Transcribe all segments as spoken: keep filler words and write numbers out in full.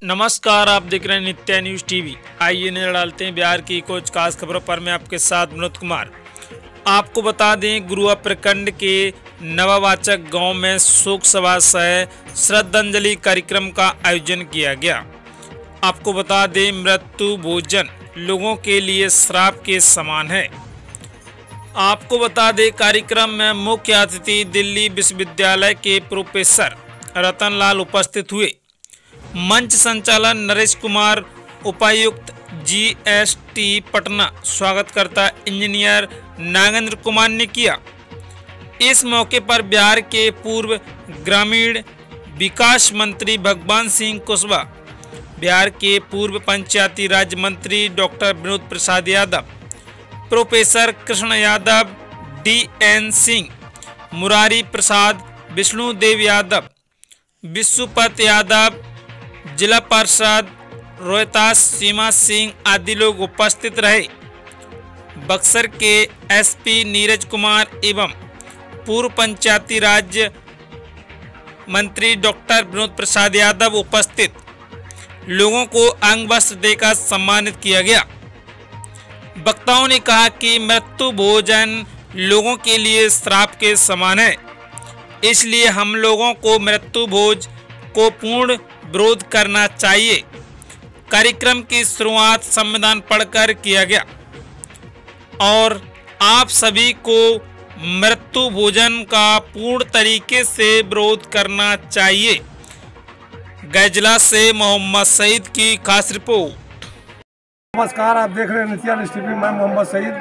नमस्कार, आप देख रहे हैं नित्या न्यूज़ टीवी। आइए नजर डालते हैं बिहार की कुछ खास खबरों पर। मैं आपके साथ विनोद कुमार। आपको बता दें, गुरुआ प्रखंड के नवावाचक गांव में शोक सभा सह श्रद्धांजलि कार्यक्रम का आयोजन किया गया। आपको बता दें, मृत्यु भोजन लोगों के लिए श्राप के समान है। आपको बता दें, कार्यक्रम में मुख्य अतिथि दिल्ली विश्वविद्यालय के प्रोफेसर रतन लाल उपस्थित हुए। मंच संचालन नरेश कुमार, उपायुक्त जीएसटी पटना, स्वागतकर्ता इंजीनियर नागेंद्र कुमार ने किया। इस मौके पर बिहार के पूर्व ग्रामीण विकास मंत्री भगवान सिंह कुशवाहा, बिहार के पूर्व पंचायती राज मंत्री doctor Vinod Prasad Yadav, professor Krishna Yadav, DN Singh, Murari Prasad, Vishnudev Yadav, Vishwapat Yadav, जिला पार्षद रोहतास सीमा सिंह आदि लोग उपस्थित रहे। बक्सर के एसपी नीरज कुमार एवं पूर्व पंचायती राज मंत्री डॉक्टर विनोद प्रसाद यादव उपस्थित लोगों को अंग वस्त्र देकर सम्मानित किया गया। वक्ताओं ने कहा कि मृत्यु भोजन लोगों के लिए श्राप के समान है, इसलिए हम लोगों को मृत्यु भोज को पूर्ण विरोध करना चाहिए। कार्यक्रम की शुरुआत संविधान पढ़कर किया गया और आप सभी को मृत्यु भोजन का पूर्ण तरीके से विरोध करना चाहिए। गैजला से मोहम्मद सईद की खास रिपोर्ट। नमस्कार, आप देख रहे हैं नित्या न्यूज़ टीवी। मैं मोहम्मद सईद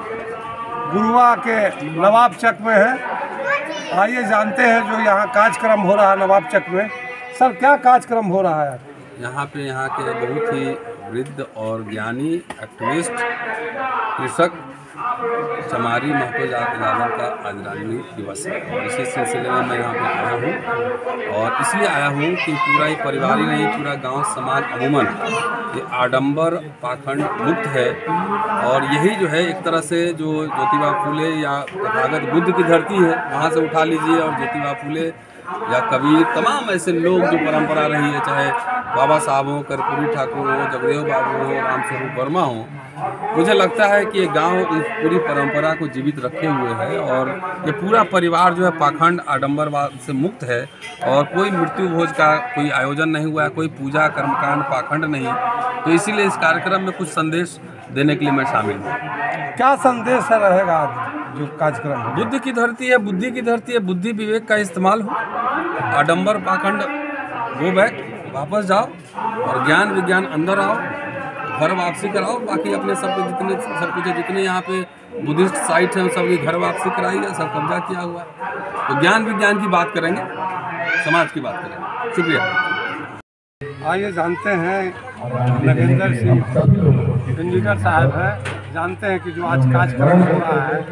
गुरुआ के नवाब चक में है। आइए जानते हैं जो यहाँ कार्यक्रम हो रहा है नवाब चक में। सर, क्या कार्यक्रम हो रहा है यहाँ पे? यहाँ के बहुत ही वृद्ध और ज्ञानी एक्टिविस्ट कृषक चमारी महतो यादव का आज राजनीतिक दिवस है और इसी सिलसिले में मैं यहाँ पे आया हूँ। और इसलिए आया हूँ कि पूरा ही परिवार ही नहीं, पूरा गांव समाज अमूमन ये आडंबर पाखंड मुक्त है। और यही जो है एक तरह से जो ज्योतिबा फूले या तथागत बुद्ध की धरती है, वहाँ से उठा लीजिए, और ज्योतिबा फूले या कबीर, तमाम ऐसे लोग जो परंपरा रही है, चाहे बाबा साहब हो, कर्पूरी ठाकुर हो, जगदेव बाबू हो, रामस्वरूप वर्मा हो, मुझे लगता है कि ये गांव इस पूरी परंपरा को जीवित रखे हुए है। और ये पूरा परिवार जो है पाखंड आडंबरवाद से मुक्त है और कोई मृत्यु भोज का कोई आयोजन नहीं हुआ है, कोई पूजा कर्मकांड पाखंड नहीं। तो इसीलिए इस कार्यक्रम में कुछ संदेश देने के लिए मैं शामिल हूँ। क्या संदेश रहेगा जो कार्यक्रम है? बुद्ध की धरती है, बुद्धि की धरती है, बुद्धि विवेक का इस्तेमाल हो, आडंबर पाखंड गो बैक, वापस जाओ और ज्ञान विज्ञान अंदर आओ, घर वापसी कराओ। बाकी अपने सब जितने सब कुछ है, जितने यहाँ पे बुद्धिस्ट साइट हैं, सब घर वापसी कराई है, सब कब्जा किया हुआ है। तो ज्ञान विज्ञान की बात करेंगे, समाज की बात करेंगे। शुक्रिया। आइए जानते हैं नागेंद्र सिंह इंजीनियर साहब हैं, जानते हैं कि जो आज कार्यक्रम हो रहा है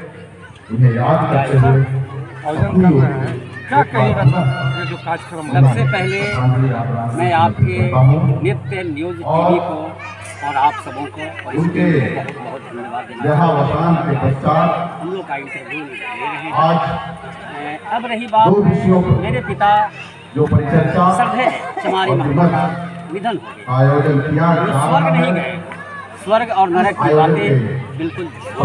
आयोजन कर रहे हैं, क्या कहिएगा सर जो कार्यक्रम? सबसे पहले मैं आपके नित्य न्यूज़ टीवी को और आप सबों को और इसके बहुत बहुत धन्यवाद देना चाहता हूँ। हम लोग का इंटरव्यू ले रहे हैं। अब रही बात, मेरे पिता श्रद्धेय चमारी महतो का निधन हो गया। स्वर्ग नहीं गए, स्वर्ग और नरक की बातें बिल्कुल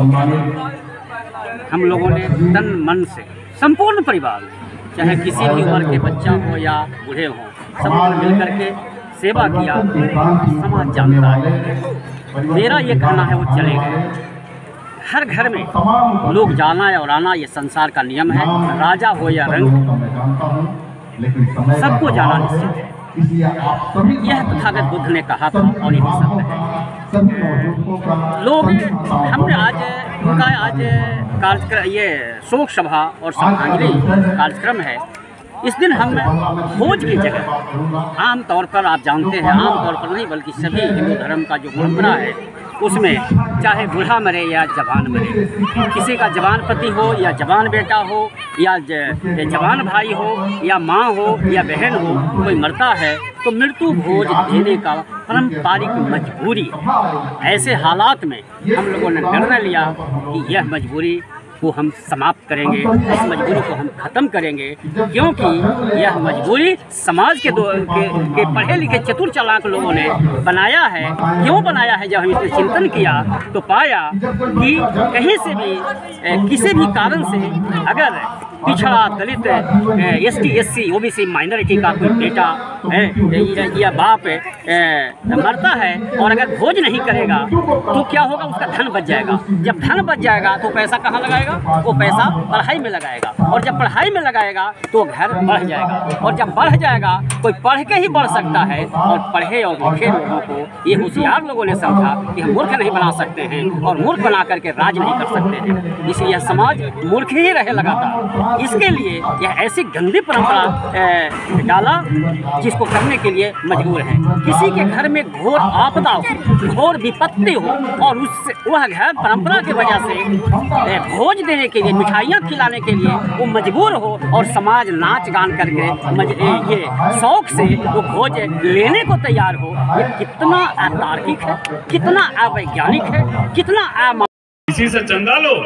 हम लोगों ने तन मन से, संपूर्ण परिवार, चाहे किसी भी उम्र के बच्चा हो या बूढ़े हों, सब लोग मिल करके सेवा किया। समाज जानता है, मेरा ये कहना है वो चले गए। हर घर में लोग जाना और आना ये संसार का नियम है। राजा हो या रंग, सबको जाना निश्चित है। यह तथागत बुद्ध ने कहा था और यही सत्य है। लोग हमने आज उनका आज कार्यक्रम, ये शोक सभा और श्रद्धांजलि कार्यक्रम है। इस दिन हम भोज की जगह आम तौर पर, आप जानते हैं, आम तौर पर नहीं बल्कि सभी हिंदू धर्म का जो परंपरा है उसमें चाहे बूढ़ा मरे या जवान मरे, किसी का जवान पति हो या जवान बेटा हो या जवान भाई हो या माँ हो या बहन हो, कोई मरता है तो मृत्यु भोज देने का पारंपरिक मजबूरी है। ऐसे हालात में हम लोगों ने निर्णय लिया कि यह मजबूरी को हम समाप्त करेंगे, इस मजबूरी को हम ख़त्म करेंगे, क्योंकि यह मजबूरी समाज के दो के, के पढ़े लिखे चतुर चालाक लोगों ने बनाया है। क्यों बनाया है? जब हम इसमें चिंतन किया तो पाया कि कहीं से भी किसी भी कारण से अगर पिछड़ा Dalit S T S C O B C minority का कोई बेटा है या बाप है, मरता है और अगर भोज नहीं करेगा तो क्या होगा? उसका धन बच जाएगा। जब धन बच जाएगा तो पैसा कहाँ लगाएगा? वो पैसा पढ़ाई में लगाएगा, और जब पढ़ाई में लगाएगा तो घर बढ़ जाएगा, और जब बढ़ जाएगा कोई पढ़ के ही बढ़ सकता है। और पढ़े और लिखे लोगों को ये होशियार लोगों ने समझा कि हम मूर्ख नहीं बना सकते हैं और मूर्ख बना करके राज नहीं कर सकते हैं, इसलिए यह समाज मूर्ख ही रहे लगातार। इसके लिए यह ऐसी गंदी परंपरा डाला जिसको करने के लिए मजबूर है। किसी के घर में घोर आपदा हो, घोर विपत्ति हो, और उससे वह घर परंपरा की वजह से भोज देने के लिए, मिठाइयाँ खिलाने के लिए वो मजबूर हो, और समाज नाच गान करके मज, ये शौक से वो भोज लेने को तैयार हो। ये कितना अतार्किक है, कितना अवैज्ञानिक है, कितना अ इसी से चंदा लो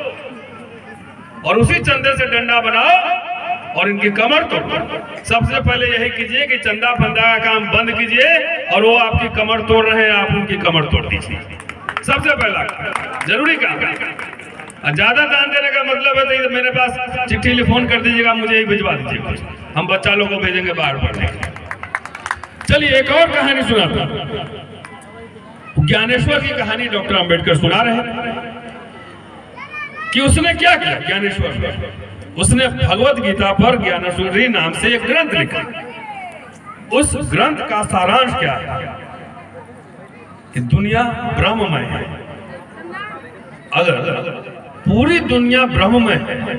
और उसी चंदे से डंडा बनाओ और इनकी कमर तोड़ो। सबसे पहले यही कीजिए कि चंदा फंदा का काम बंद कीजिए, और वो आपकी कमर तोड़ रहे हैं, आप उनकी कमर तोड़ दीजिए। सबसे पहला जरूरी काम। ज्यादा दान देने का मतलब है तो मेरे पास चिट्ठी लिखोन कर दीजिएगा, मुझे ही भिजवा दीजिएगा, हम बच्चा लोगों को भेजेंगे बाहर पढ़ने। चलिए एक और कहानी सुनाता हूं। ज्ञानेश्वर की कहानी डॉक्टर अंबेडकर सुना रहे हैं कि उसने क्या किया। ज्ञानेश्वर उसने भगवत गीता पर ज्ञानेश्वरी नाम से एक ग्रंथ लिखा। उस ग्रंथ का सारांश क्या है कि दुनिया ब्रह्ममय है। अगर पूरी दुनिया ब्रह्ममय है,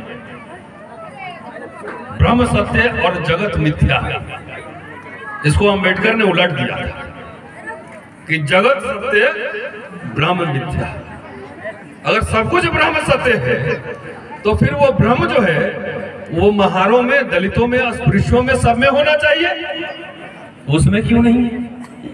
ब्रह्म सत्य और जगत मिथ्या है, इसको अंबेडकर ने उलट दिया कि जगत सत्य ब्रह्म मिथ्या। अगर सब कुछ ब्रह्म सत्य है तो फिर वो ब्रह्म जो है वो महारों में, दलितों में, अस्पृश्यों में, सब में होना चाहिए, उसमें क्यों नहीं है?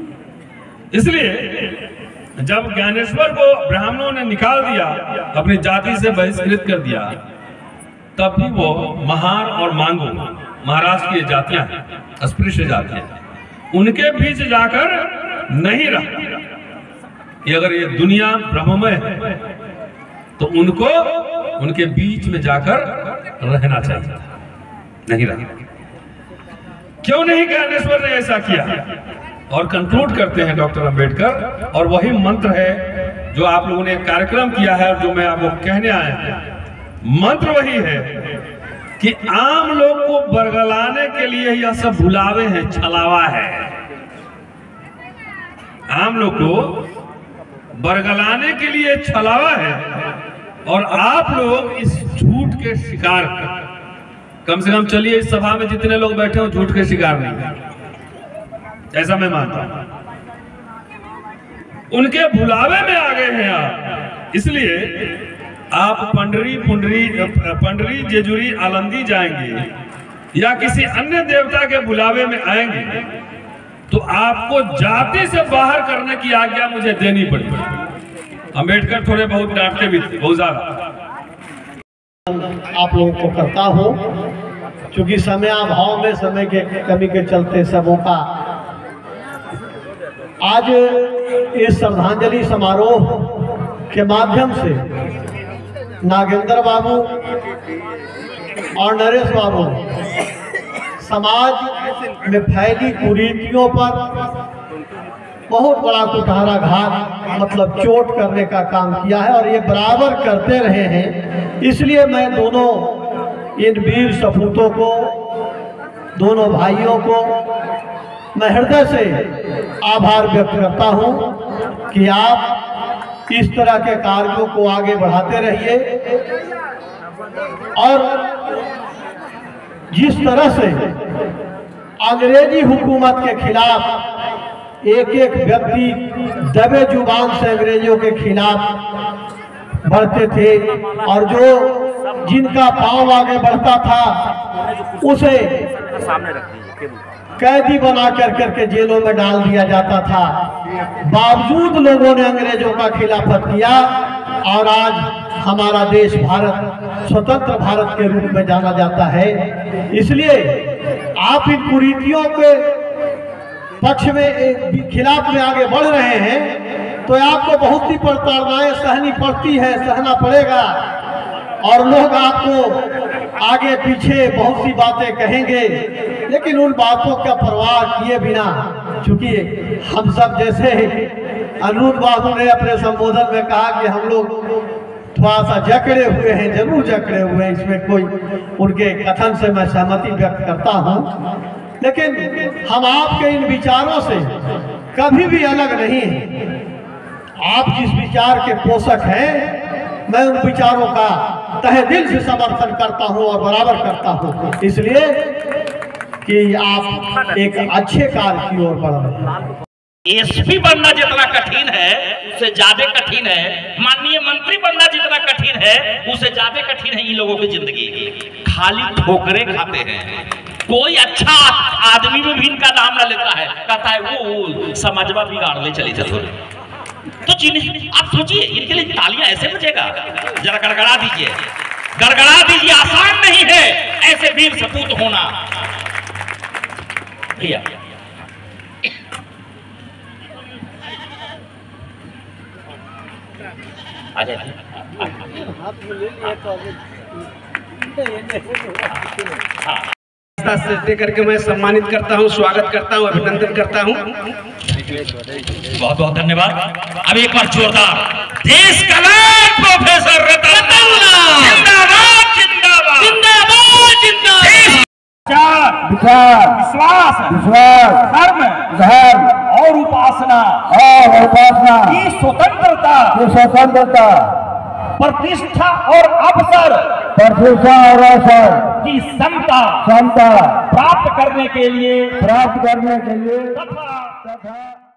इसलिए जब ज्ञानेश्वर को ब्राह्मणों ने निकाल दिया, अपनी जाति से बहिष्कृत कर दिया, तब भी वो महार और मांगो, महाराष्ट्र की जातियां हैं, अस्पृश्य जातियां, उनके बीच जाकर नहीं रहा कि अगर ये दुनिया ब्रह्ममय है तो उनको उनके बीच में जाकर रहना चाहिए, नहीं रहा। क्यों नहीं ज्ञानेश्वर ने ऐसा किया? और कंक्लूड करते हैं डॉक्टर अंबेडकर, और वही मंत्र है जो आप लोगों ने कार्यक्रम किया है और जो मैं आपको कहने आया हूं। मंत्र वही है कि आम लोग को बरगलाने के लिए यह सब भुलावे हैं, छलावा है। आम लोग को बरगलाने के लिए छलावा है, और आप लोग इस झूठ के शिकार, कम से कम चलिए इस सभा में जितने लोग बैठे हो झूठ के शिकार नहीं है, ऐसा मैं मानता हूं। उनके भुलावे में आ गए हैं आप, इसलिए आप पंडरी पुंडरी पंडरी जेजुरी आलंदी जाएंगे या किसी अन्य देवता के बुलावे में आएंगे तो आपको जाति से बाहर करने की आज्ञा मुझे देनी पड़ेगी। अंबेडकर थोड़े बहुत डांटते भी थे, बहुत ज्यादा। आप लोगों को करता हूं, क्योंकि समय अभाव में, समय के कमी के चलते सबों का आज इस श्रद्धांजलि समारोह के माध्यम से नागेंद्र बाबू और नरेश बाबू समाज में फैली कुरीतियों पर बहुत बड़ा कुठाराघात, मतलब चोट करने का काम किया है, और ये बराबर करते रहे हैं। इसलिए मैं दोनों इन वीर सपूतों को, दोनों भाइयों को मैं हृदय से आभार व्यक्त करता हूं कि आप इस तरह के कार्यों को आगे बढ़ाते रहिए, और जिस तरह से अंग्रेजी हुकूमत के खिलाफ एक एक व्यक्ति दबे जुबान से अंग्रेजों के खिलाफ बढ़ते थे, और जो जिनका पांव आगे बढ़ता था उसे कैदी बना कर करके जेलों में डाल दिया जाता था। बावजूद लोगों ने अंग्रेजों का खिलाफत किया, और आज हमारा देश भारत स्वतंत्र भारत के रूप में जाना जाता है। इसलिए आप इन कुरीतियों के पक्ष में खिलाफ में आगे बढ़ रहे हैं तो आपको बहुत सी प्रताड़नाएं सहनी पड़ती है, सहना पड़ेगा। और लोग आपको आगे पीछे बहुत सी बातें कहेंगे, लेकिन उन बातों का परवाह किए बिना, चूंकि हम सब जैसे अनिरुद्ध बाबू ने अपने संबोधन में कहा कि हम लोग थोड़ा सा जकड़े हुए हैं, जरूर जकड़े हुए हैं, इसमें कोई उनके कथन से मैं सहमति व्यक्त करता हूं, लेकिन हम आपके इन विचारों से कभी भी अलग नहीं हैं। आप जिस विचार के पोषक हैं, मैं उन विचारों का तहे दिल से समर्थन करता हूं और बराबर करता हूं, इसलिए कि आप एक अच्छे कार्य की ओर बढ़ रहे हैं। एसपी बनना जितना कठिन है उससे ज्यादा कठिन है, माननीय मंत्री बनना जितना कठिन है उससे ज्यादा कठिन है इन लोगों की जिंदगी। खाली ठोकरे खाते हैं, कोई अच्छा आदमी में भी इनका नाम ना लेता है, कहता है वो समाजवा बिगाड़ ले चली चलो। तो जिन्हें आप सोचिए, इनके लिए तालियां ऐसे बजेगा, जरा गड़गड़ा दीजिए, गड़गड़ा दीजिए। आसान नहीं है ऐसे वीर सपूत होना। भैया आ जाइए। से करके मैं सम्मानित करता हूं, स्वागत करता हूं, अभिनंदन करता हूं। बहुत बहुत धन्यवाद। अब एक बार जोरदार देश का लाल प्रोफेसर रतन लाल जिंदाबाद जिंदाबाद जिंदाबाद जिंदाबाद। विचार, विश्वास, विश्वास, धर्म, धर्म और उपासना और उपासना की स्वतंत्रता, की स्वतंत्रता, प्रतिष्ठा और अवसर, प्रतिष्ठा और अवसर की समता, समता प्राप्त करने के लिए, प्राप्त करने के लिए तथा तथा